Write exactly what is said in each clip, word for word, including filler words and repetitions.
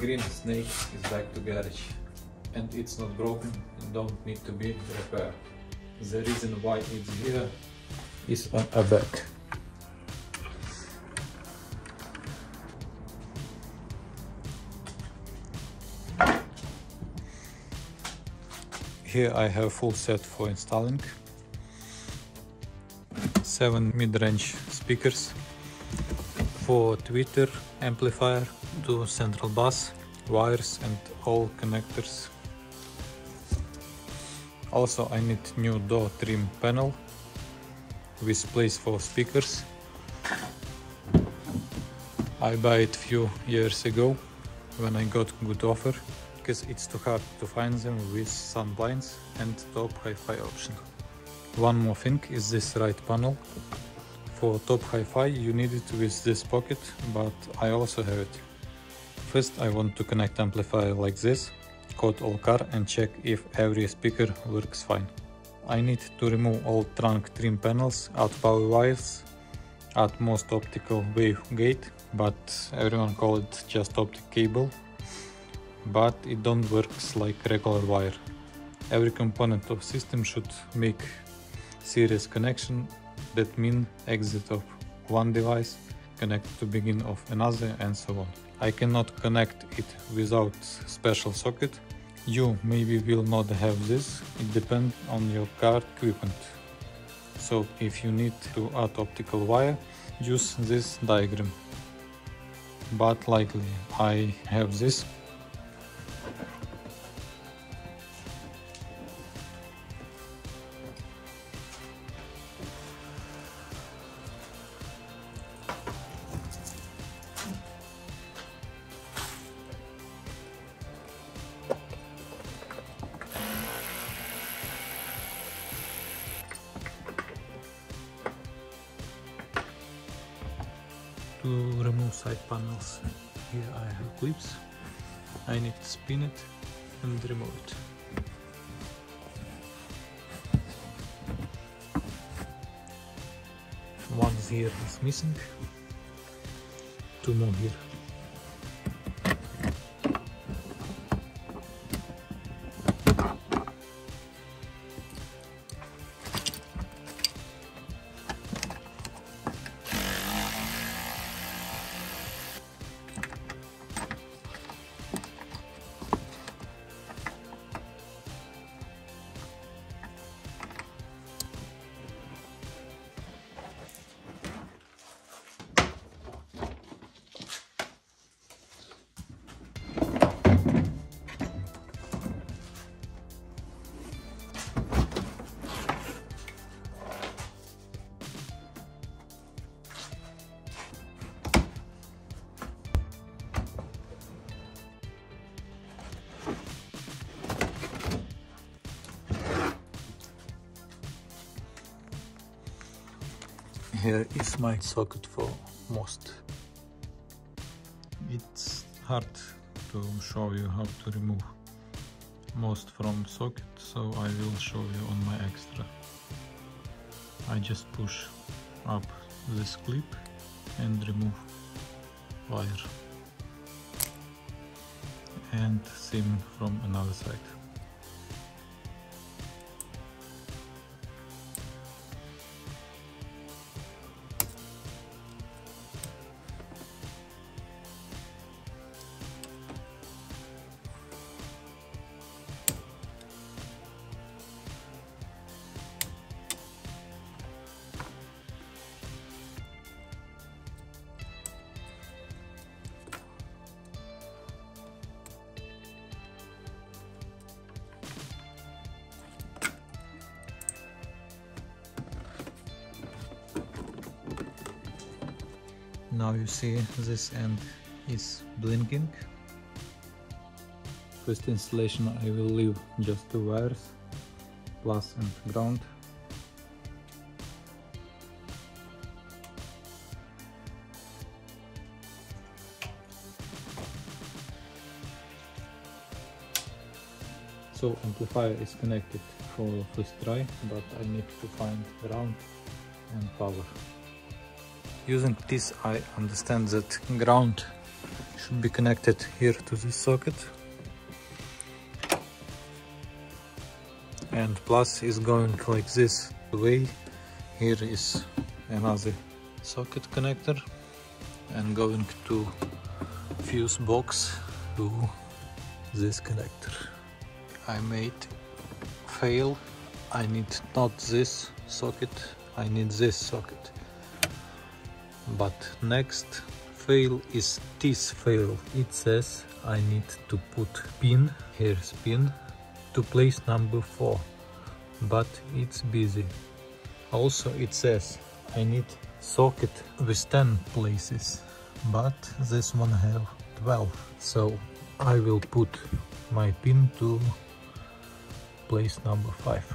green snake is back to garage, and it's not broken and don't need to be repaired. The reason why it's here is on a back. Here I have full set for installing. Seven mid-range speakers, four tweeter amplifier, two central bus, wires and all connectors. Also I need new door trim panel with place for speakers. I bought it few years ago when I got good offer, because it's too hard to find them with sun blinds and top hi-fi option. One more thing is this right panel. For top hi-fi you need it with this pocket, but I also have it. First I want to connect amplifier like this, code all car and check if every speaker works fine. I need to remove all trunk trim panels, add power wires, add most optical wave gate, but everyone call it just optic cable, but it don't works like regular wire. Every component of system should make series connection, that mean exit of one device, connect to begin of another and so on. I cannot connect it without special socket. You maybe will not have this, it depends on your car equipment. So if you need to add optical wire, use this diagram. But likely I have this. To remove side panels, here I have clips. I need to spin it and remove it. One here is missing, two more here. Here is my socket for most. It's hard to show you how to remove most from socket, so I will show you on my extra. I just push up this clip and remove wire, and same from another side. Now you see this end is blinking. First installation I will leave just two wires, plus and ground. So amplifier is connected for first try, but I need to find ground and power. Using this I understand that ground should be connected here to this socket, and plus is going like this way. Here is another socket connector and going to fuse box to this connector. I made fail. I need not this socket, I need this socket. But next fail is this fail. It says I need to put pin, here's pin, to place number four, but it's busy. Also it says I need socket with ten places, but this one have twelve. So I will put my pin to place number five.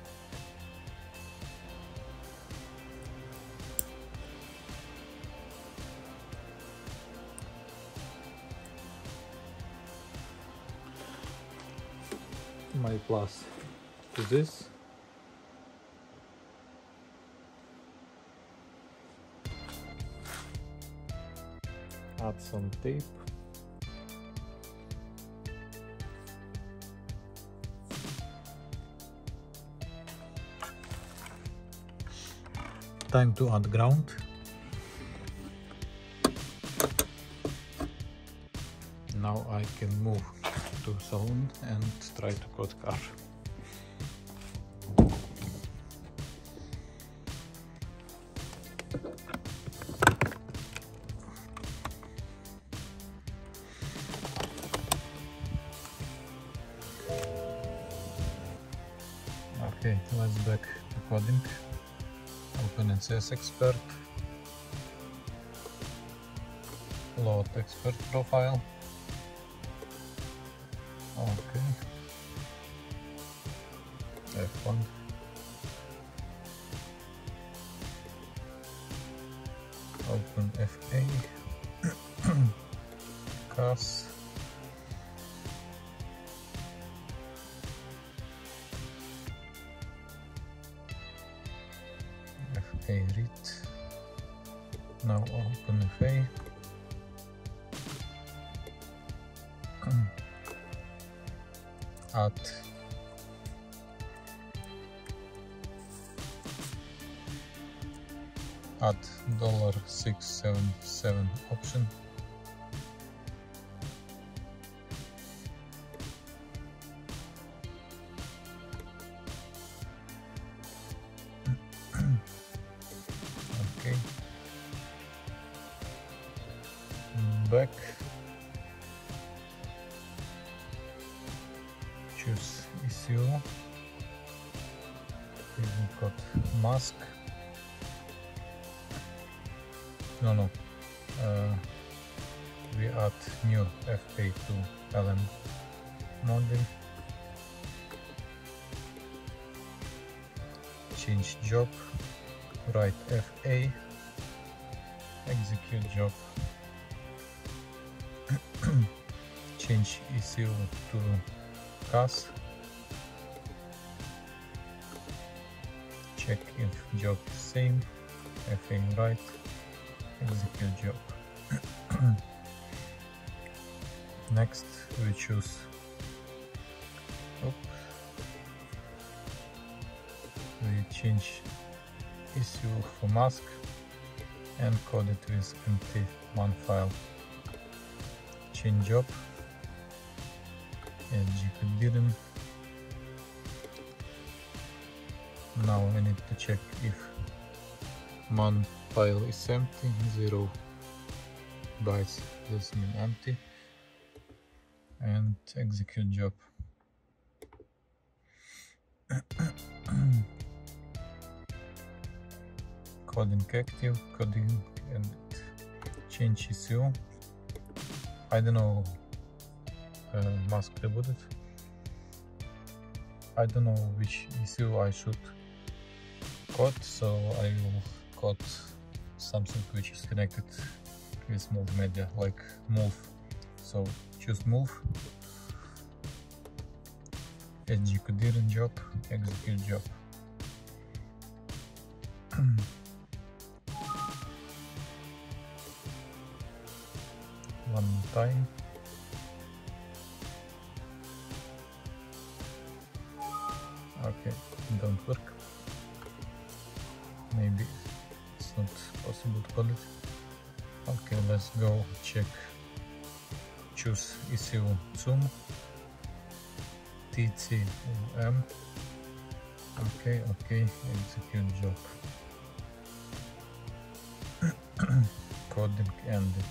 My plus to this. Add some tape. Time to add ground. Now I can move to salon and try to coat car. Okay, let's back to coding. Open N C S Expert, load expert profile. Okay, F one, open F A, C A S, F A read, now open F A, add add dollar six seven seven option. Okay, back, choose E C U, we've got mask, no no, uh, we add new F A to L M model, change job, write F A, execute job, change E C U to C A S, check if job is same, F A write, execute job. Next we choose Oop. we change E C U for mask and code it with empty one file. Change job, execute. Now I need to check if man file is empty, zero bytes, this means empty, and execute job. Coding active, coding and change E C U. I don't know, uh, mask rebooted. I don't know which E C U I should code, so I will code something which is connected with multimedia, like move. So choose move, execute job, execute job. one more time. Okay, don't work. Maybe it's not possible to code it. Okay, let's go check. Choose E C U zoom. T C U M. Okay, okay, execute job. Coding ended.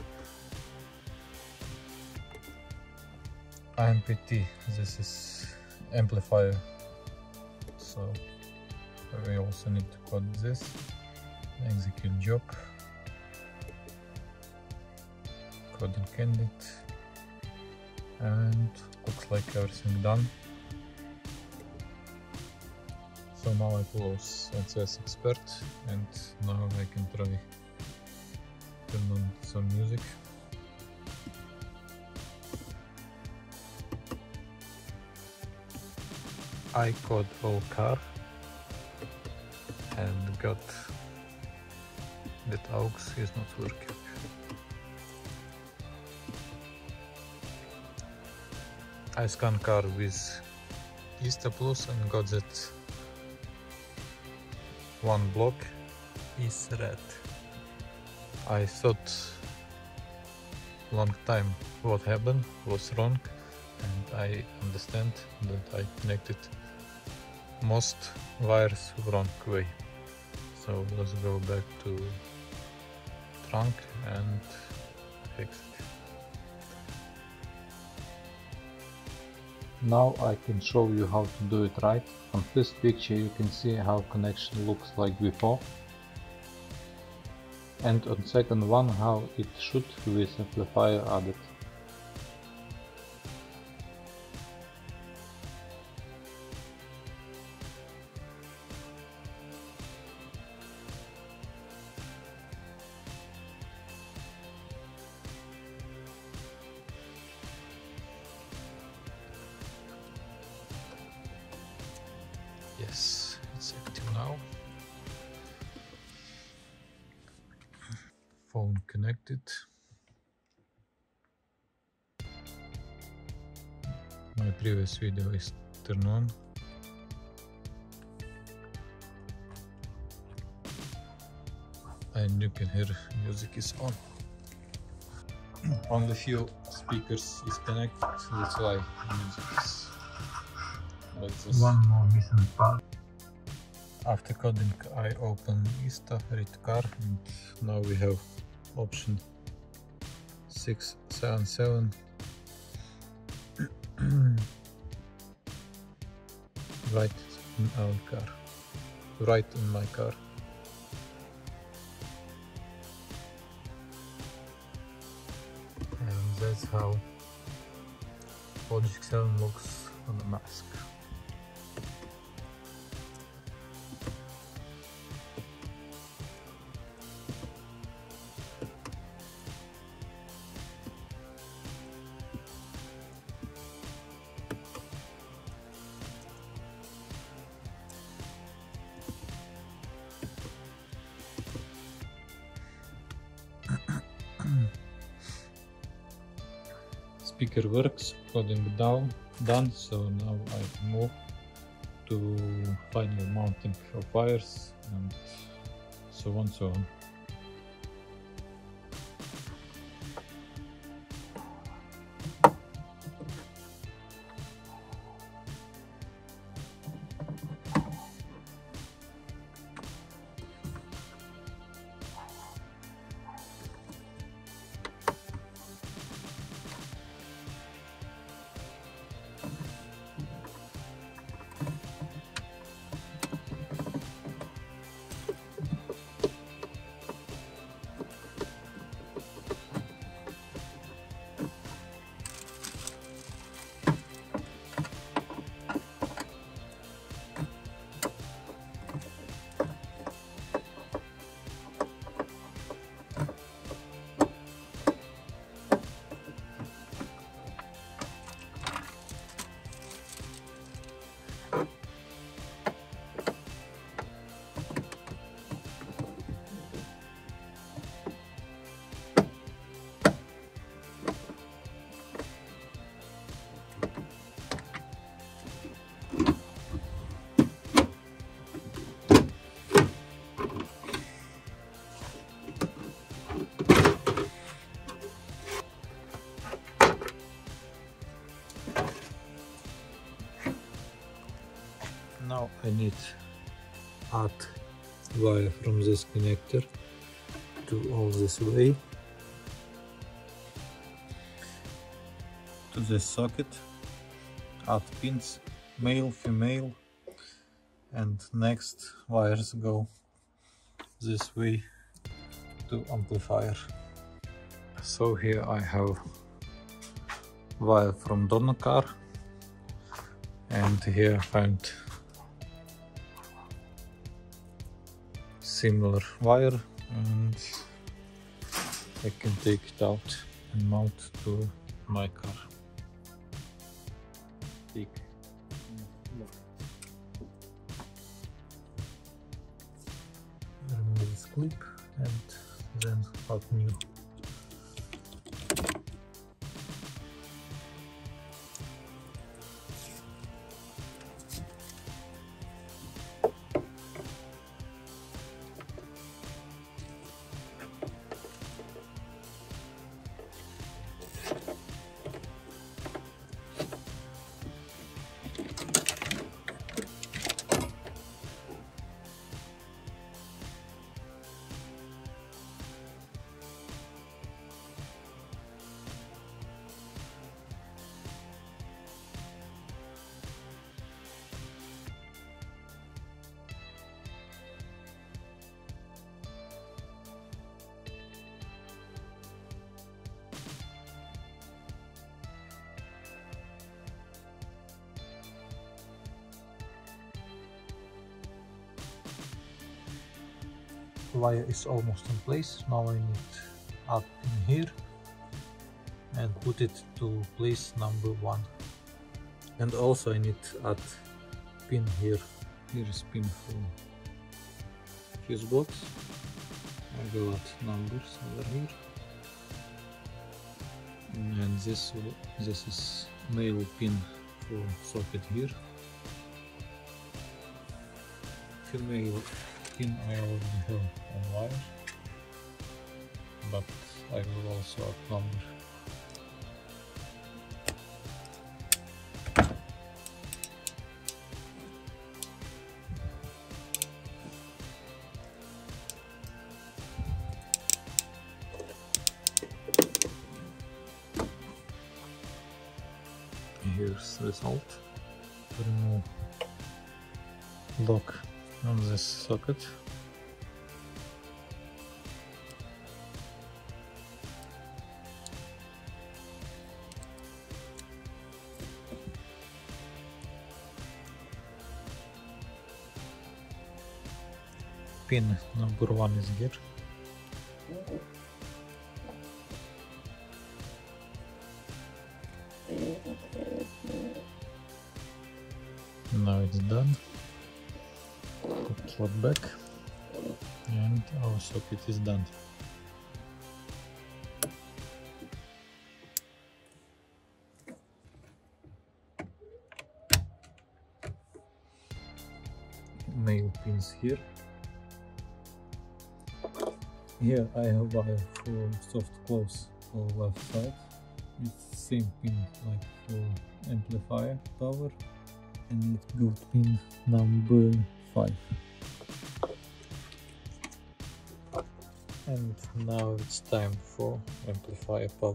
I M P T, this is amplifier, so we also need to code this. Execute job. Coding ended. And looks like everything done. So now I close N C S Expert and now I can try turn on some music. I code all car and got that aux is not working. I scan car with IstaPlus and got that one block is red. I thought long time what happened was wrong, and I understand that I connected most wires wrong way. So let's go back to trunk and fix it. Now I can show you how to do it right. On first picture you can see how connection looks like before, and on second one how it should with amplifier added. Yes, it's active now. Phone connected. My previous video is turned on. And you can hear music is on. Only few speakers is connected, that's why music is like this. One more missing part. After coding I open Ista, read car, and now we have option six seven seven. Right in our car, right in my car. And that's how Logic seven looks on the mask. Speaker works, coding down, done, so now I move to final mounting of wires and so on so on. Now I need add wire from this connector to all this way to this socket, add pins, male, female, and next wires go this way to amplifier. So here I have wire from Donner car, and here I found similar wire, and I can take it out and mount to my car. Take. Remove this clip and then add new. Wire is almost in place. Now I need add pin here and put it to place number one. And also I need add pin here. Here is pin for fuse box. I will add numbers over here. And this this is male pin for socket here. Female pin I already have on wire, but I will also add number. Here's the result. Remove lock on this socket. Pin number one is here. Now it's done. Put slot back, and our socket is done. Male pins here. Here I have wire for soft close for left side. It's same pin like for amplifier power, and it's good pin number five. And now it's time for amplifier power.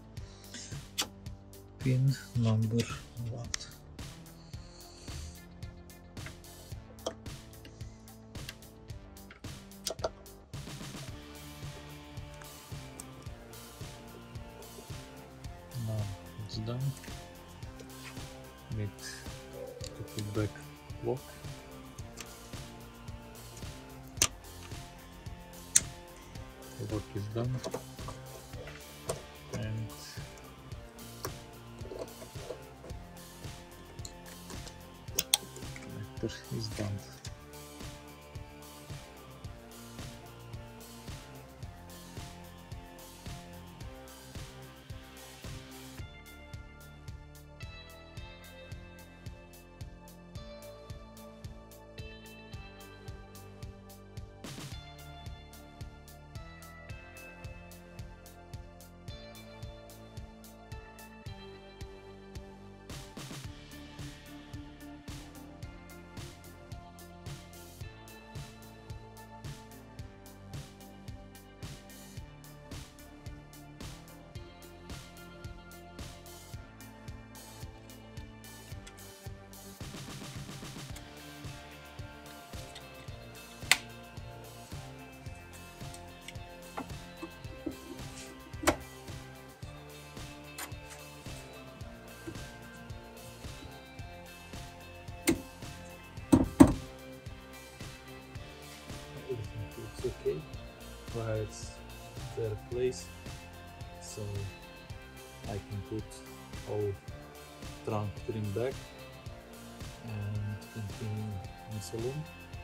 Pin number one. Now it's done. Need to put back lock. The lock is done, and connector is done. wires their place, so I can put all trunk trim back and continue in saloon.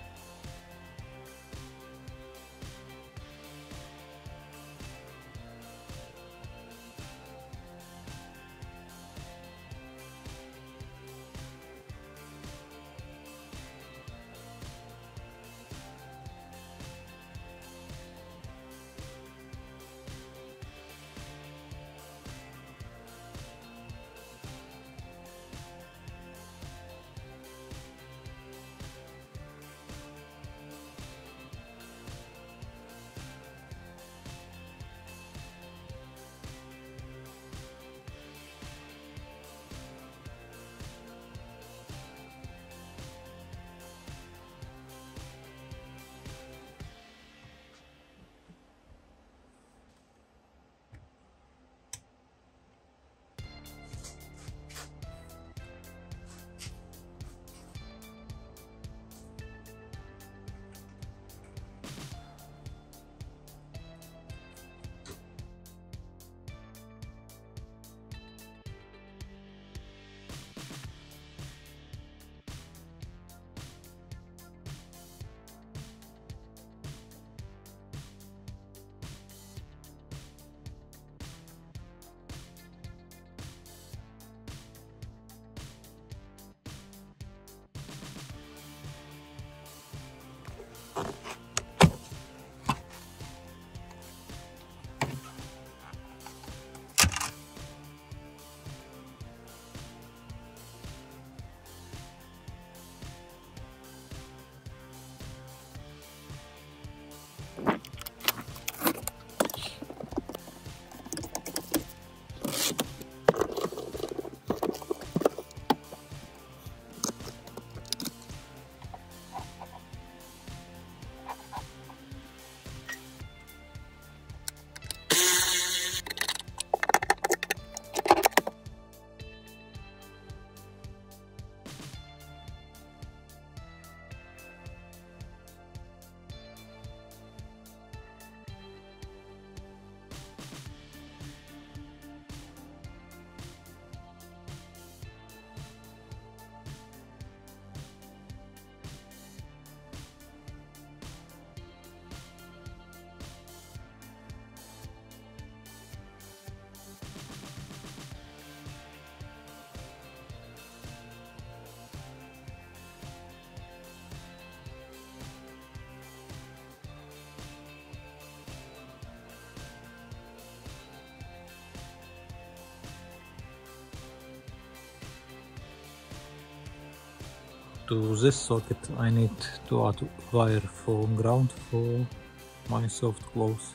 To this socket I need to add wire for ground for my soft close.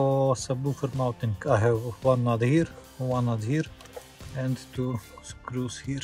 for subwoofer mounting. I have one nut here, one nut here, and two screws here.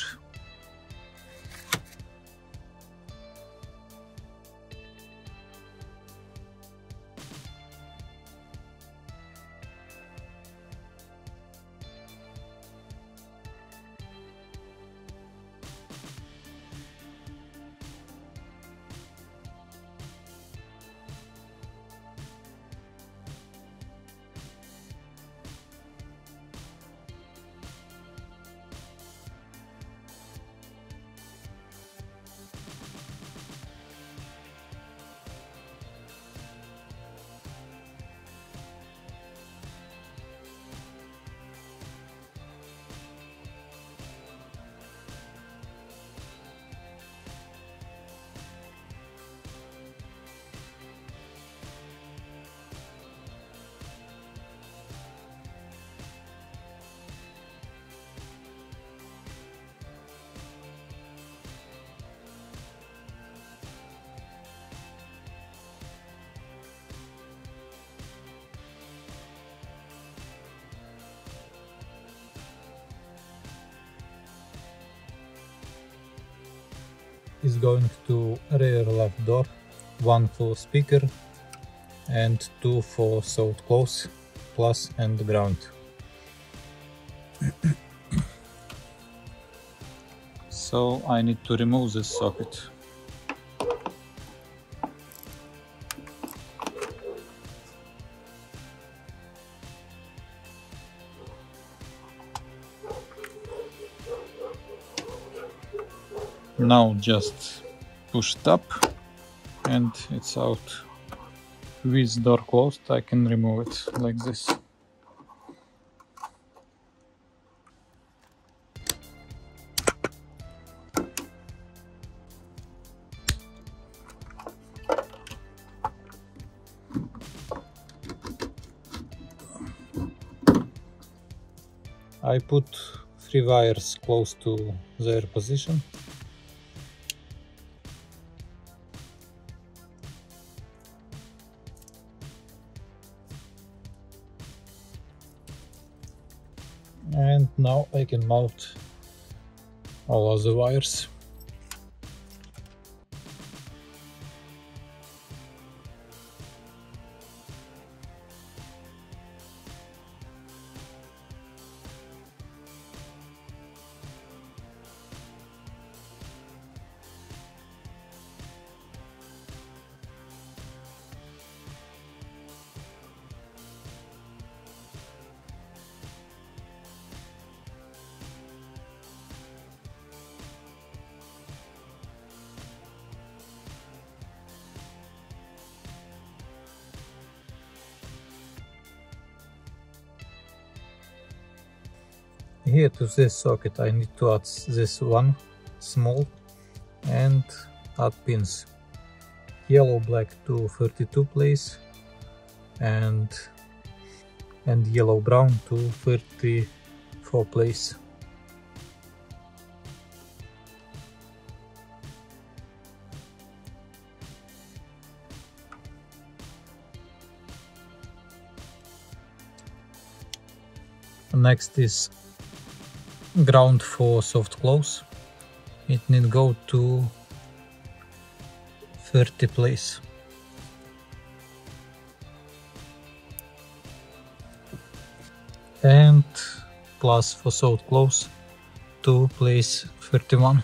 Is going to rear left door, one for speaker and two for soft close, plus and ground. So I need to remove this socket. Now just push it up and it's out. With door closed I can remove it like this. I put three wires close to their position. And now I can mount all of the wires. Here to this socket I need to add this one small and add pins. Yellow black to thirty-two place and and yellow brown to thirty-four place. Next is ground for soft close. It need go to thirty place. And plus for soft close to place thirty-one.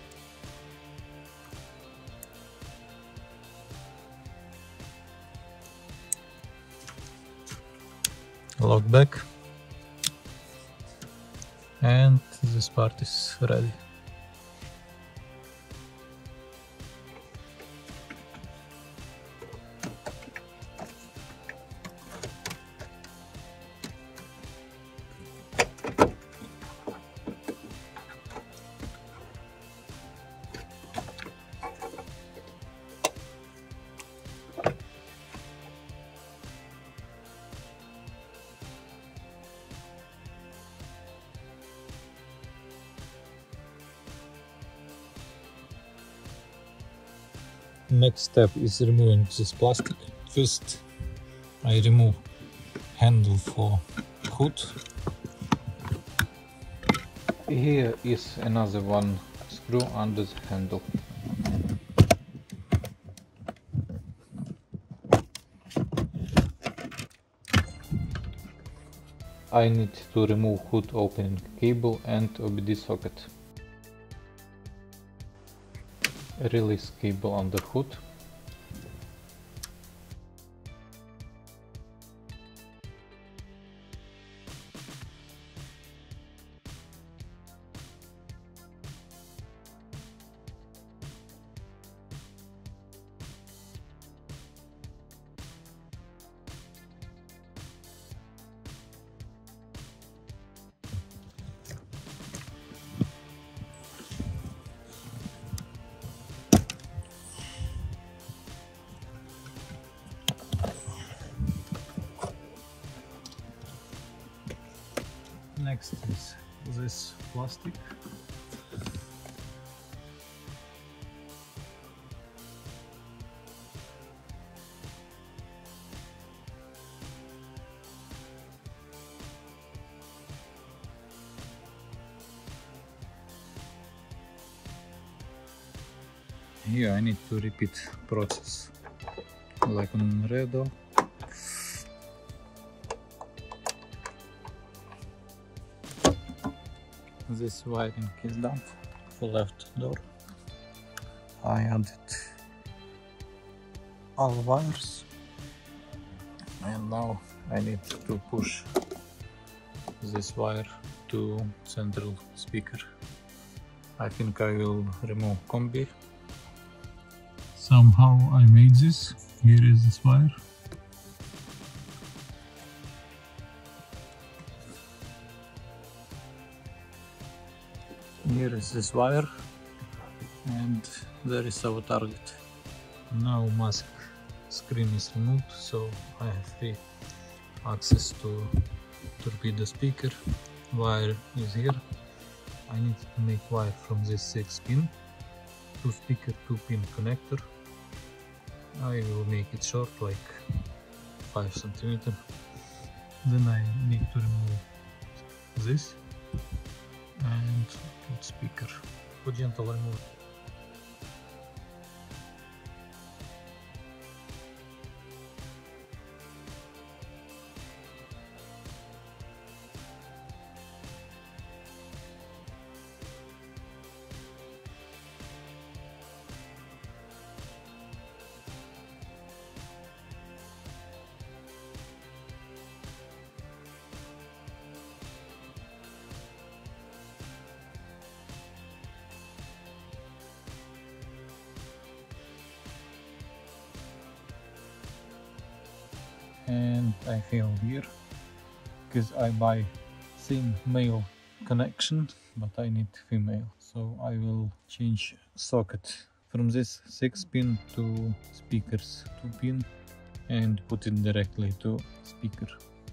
Lock back. And this part is ready. Next step is removing this plastic. First I remove handle for hood. Here is another one screw under the handle. I need to remove hood opening cable and O B D socket. Release cable on the hood. Next is this plastic. Here I need to repeat process like on Redo. This wiring is done for left door. I added all wires and now I need to push this wire to central speaker. I think I will remove combi. Somehow I made this. Here is this wire. Here is this wire and there is our target. Now mask screen is removed, so I have free access to torpedo speaker. Wire is here. I need to make wire from this six pin, two speaker, two pin connector. I will make it short, like five centimeter. Then I need to remove this and put speaker. Put gentle remove. And I fail here because I buy same male connection but I need female, so I will change socket from this six pin to speakers two pin and put it directly to speaker.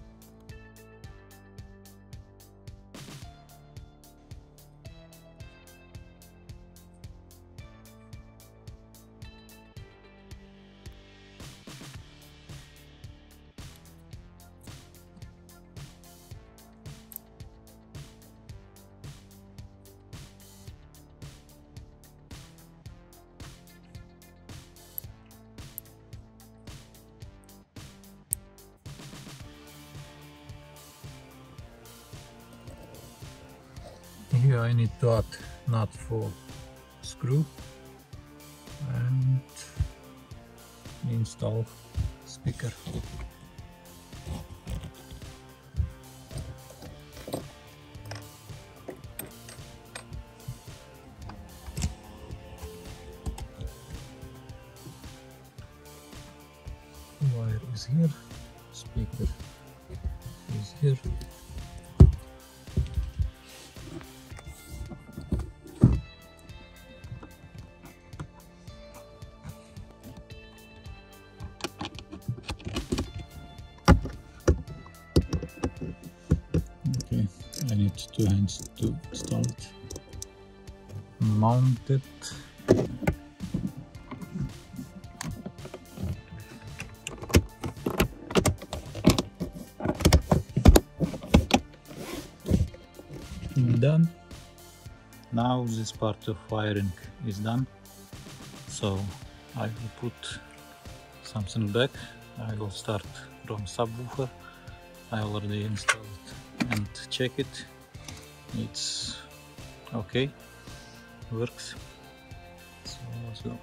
Here I need to add nut for screw and install speaker. Wire is here, speaker is here. I need two hands to start. Mount it. Now this part of wiring is done, so I will put something back. I will start from subwoofer. I already installed it and check it. It's okay, works. So let's go.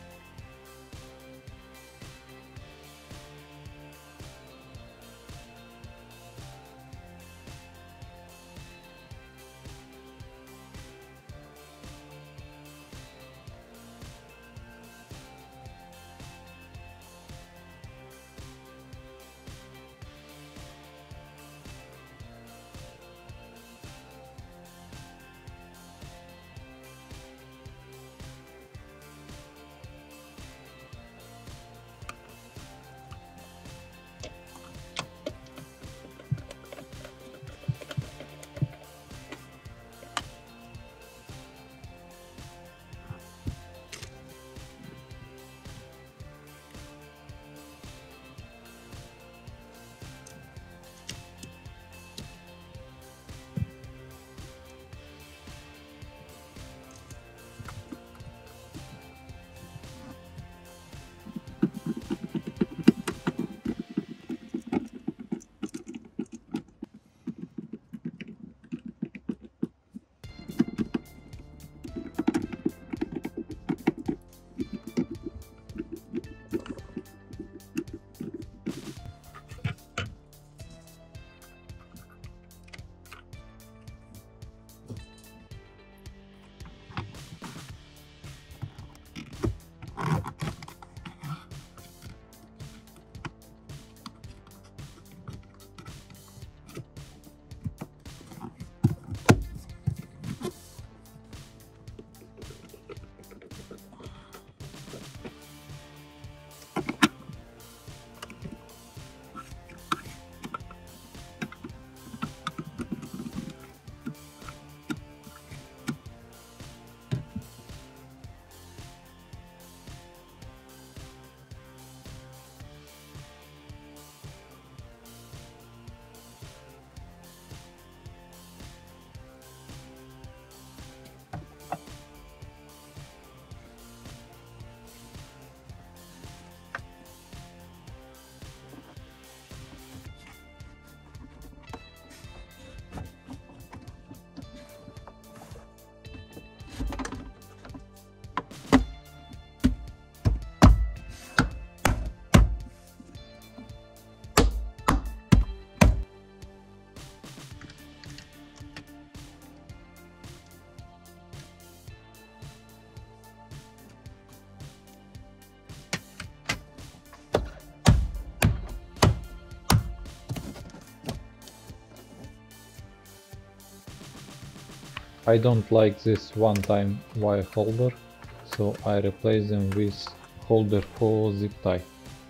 I don't like this one-time wire holder, so I replace them with holder for zip tie,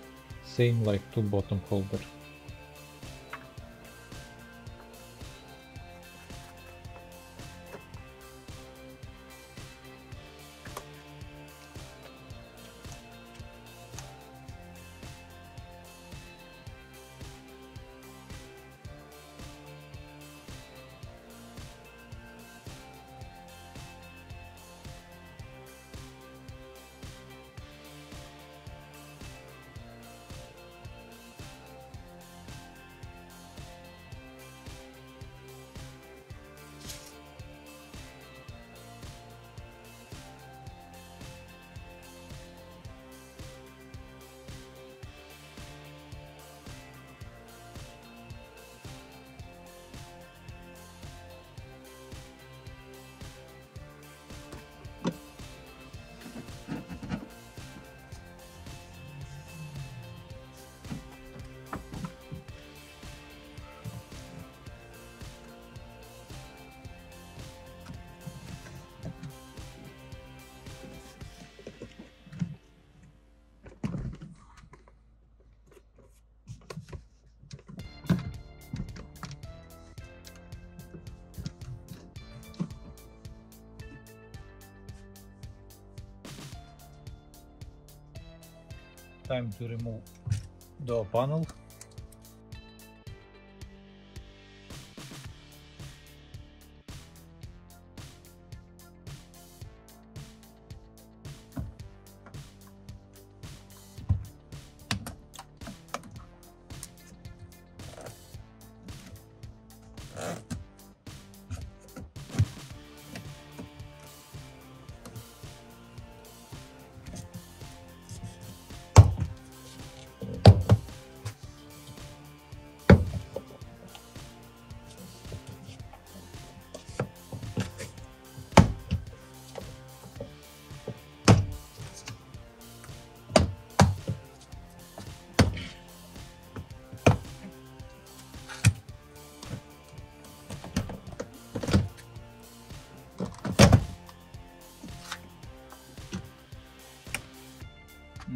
same like two bottom holder. Time to remove door panel.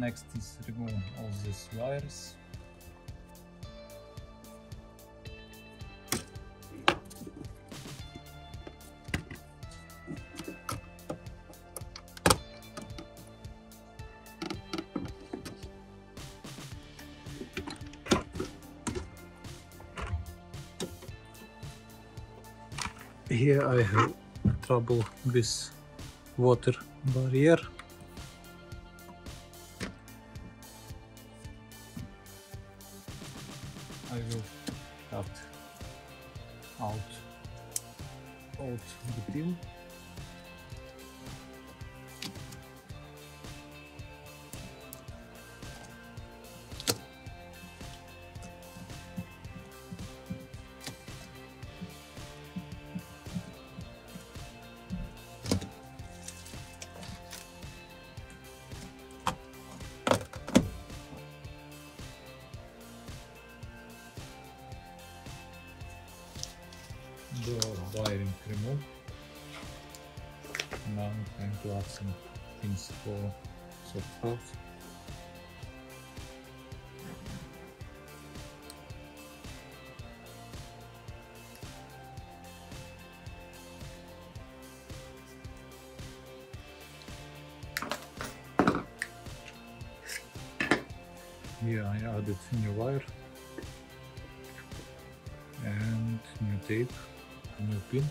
Next is remove all these wires. Here I have trouble with water barrier. I will cut out old butyl. The wiring removed. Now I'm going to add some things for soft close. Here I added new wire and new tape, new pin.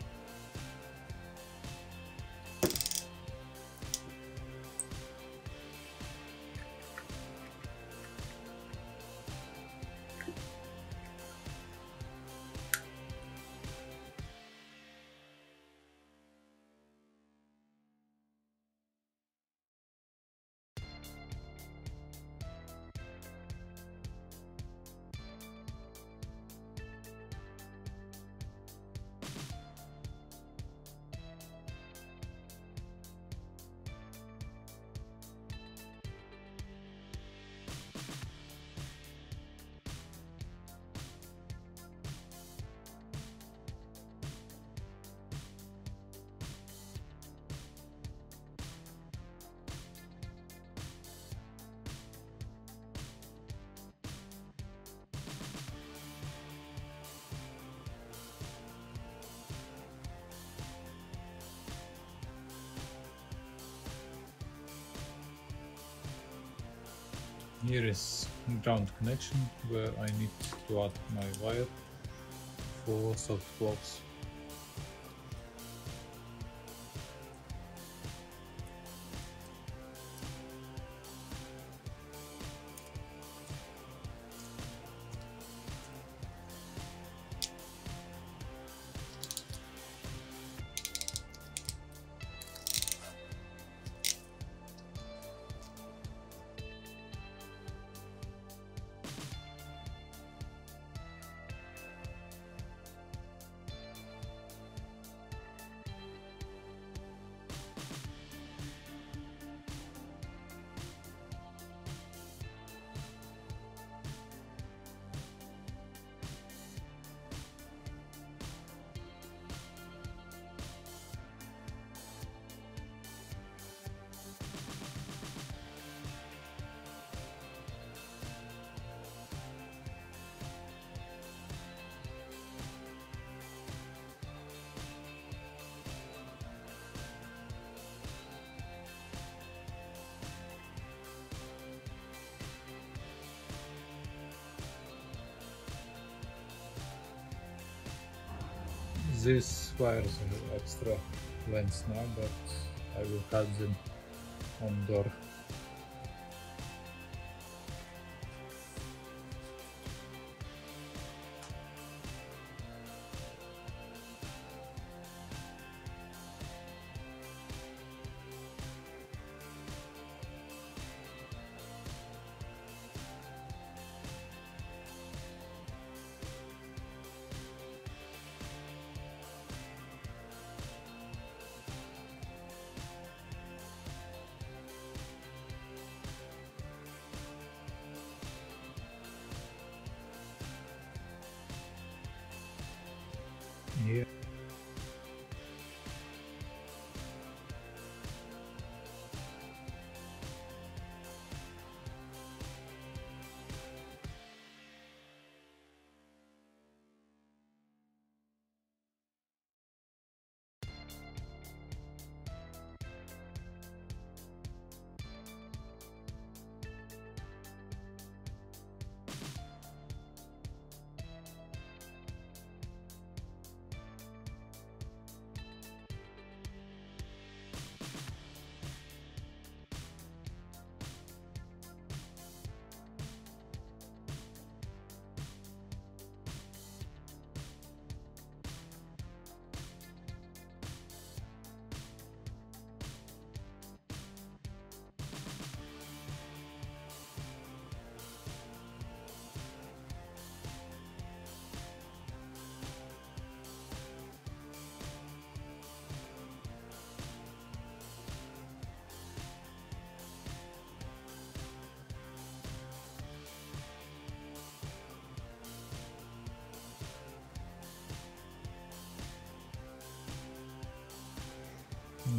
Here is ground connection where I need to add my wire for soft close. These wires have extra lengths now, but I will cut them on door. Here.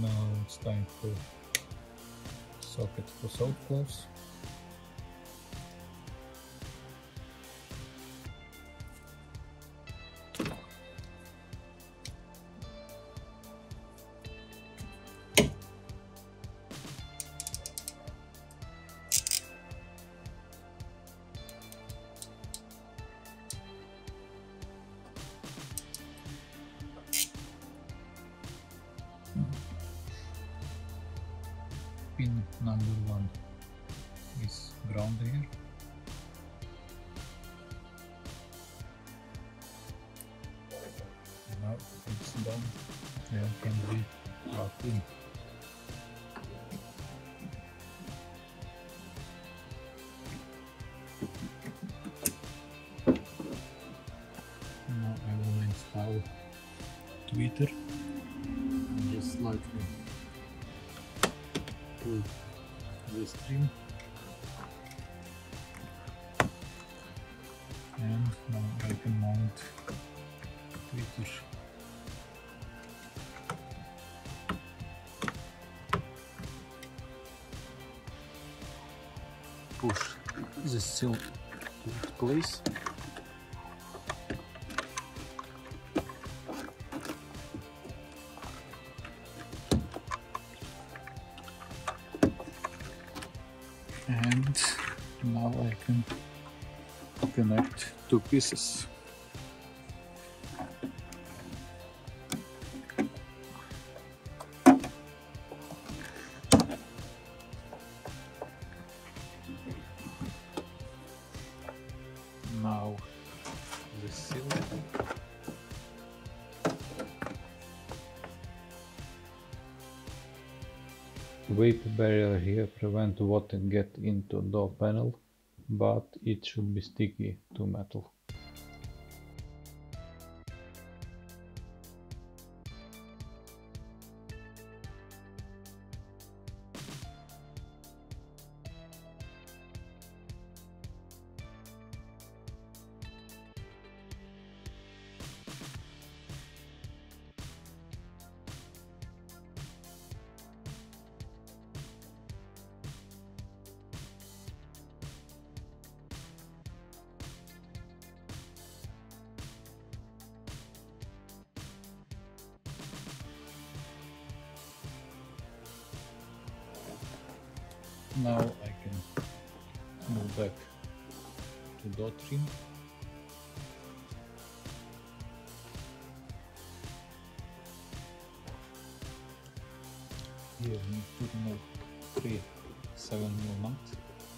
Now it's time for socket for salt cloves. Pin number one is ground here. Now it's done. There can be plugged in. Now I will install tweeter and just slightly pull the string, and now I can mount tweeter. Push the seal into place. And now I can connect two pieces. Now the seal. Vapor barrier here prevent water get into door panel, but it should be sticky to metal. Now I can move back to dot trim. Here we need to remove three seven millimeter nuts.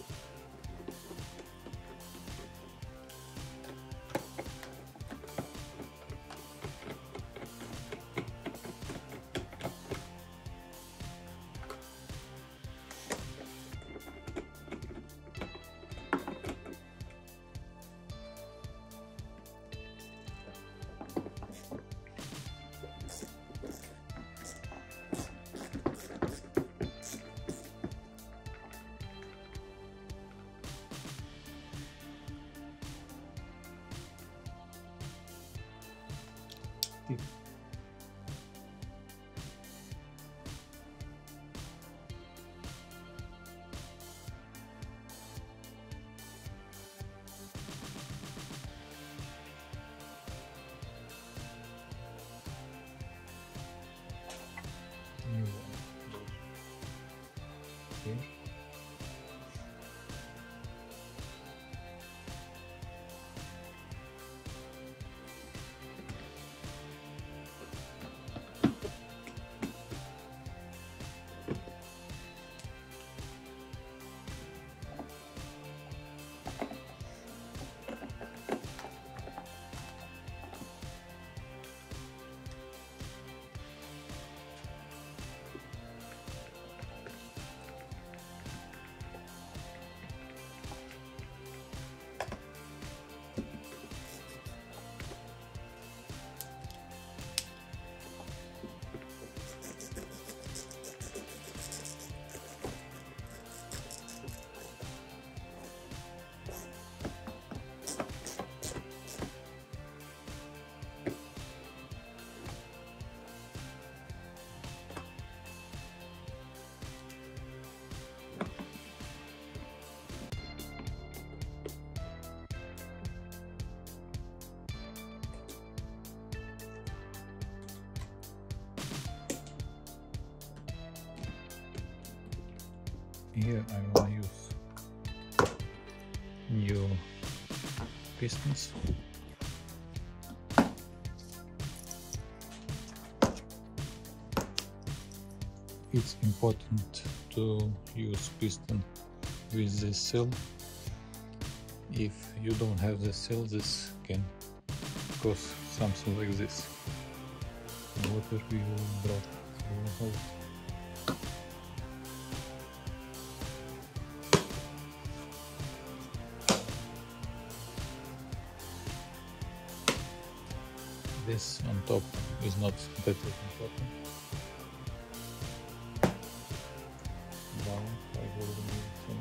Tip. New one. Here. Here I will use new pistons. It's important to use piston with this seal. If you don't have the seal, this can cause something like this. Water will drop through the hole. This on top is not that important. Now I will remove some.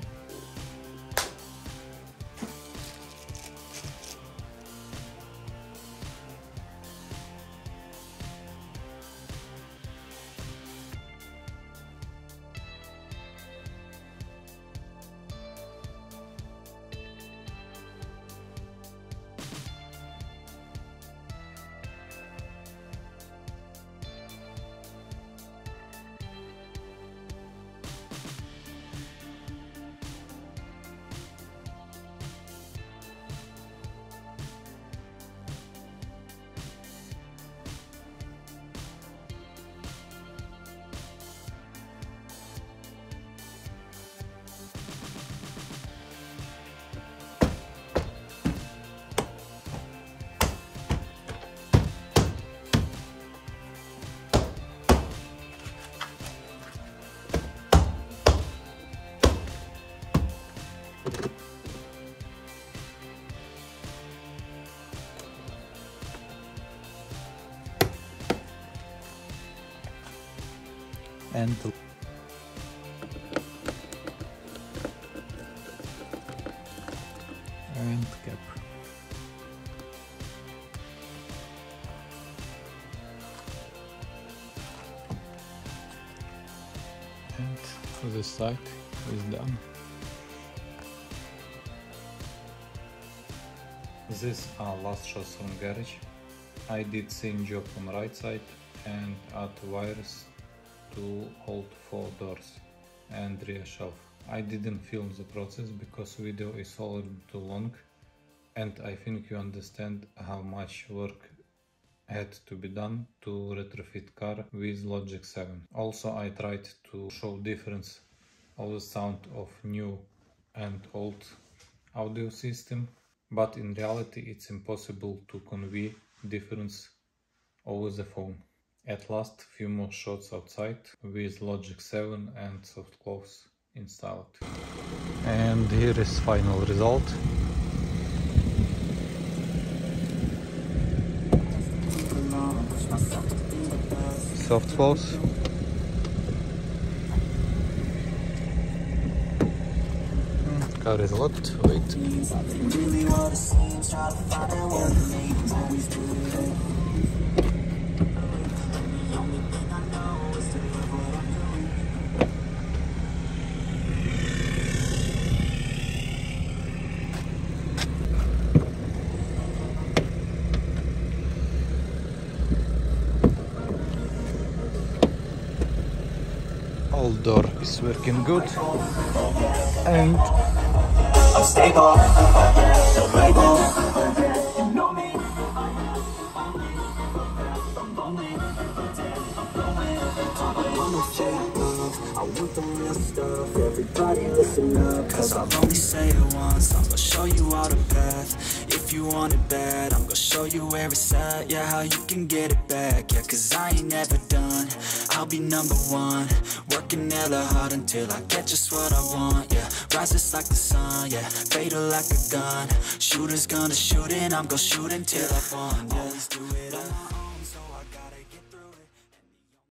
And and cap. And this side is done. This are last shots from garage. I did same job on right side and add wires to hold four doors and rear shelf. I didn't film the process because video is already too long, and I think you understand how much work had to be done to retrofit car with Logic seven. Also I tried to show difference of the sound of new and old audio system, but in reality it's impossible to convey difference over the phone. At last, few more shots outside with Logic seven and soft close installed. And here is final result. Soft close. Car is locked. Wait. All door is working good, and I'm stable, label. I want the real stuff, everybody listen up. Cause I'll only say it once, I'm gonna show you all the path. If you want it bad, I'm gonna show you where it's at. Yeah, how you can get it back. Yeah, cause I ain't never done, I'll be number one. Working hella hard until I get just what I want. Yeah, rises like the sun, yeah, fatal like a gun. Shooters gonna shoot and I'm gonna shoot until I fall. Yeah.